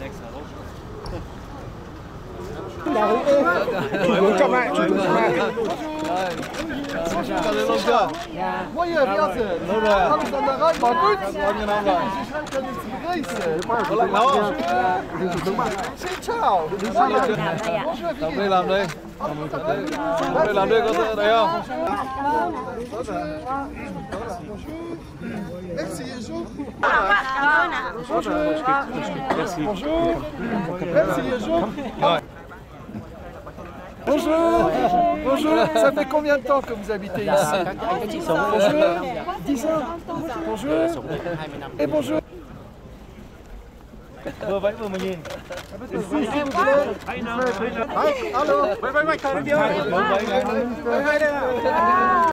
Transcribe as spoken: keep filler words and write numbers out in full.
Chậm lại, chậm lại. Mooie Wielsen. Alexander Rijnbak, goed. Xin chào. Đồng đây làm đây. Đồng đây làm đây có thấy không? Merci, bonjour. Bonjour. Merci, bonjour. Bonjour. Bonjour. Ça fait combien de temps que vous habitez ici? Bonjour. dix ans. Bonjour. Et bonjour. Vừa vẫy vừa mới nhìn. Alo. Vẫy vẫy vẫy,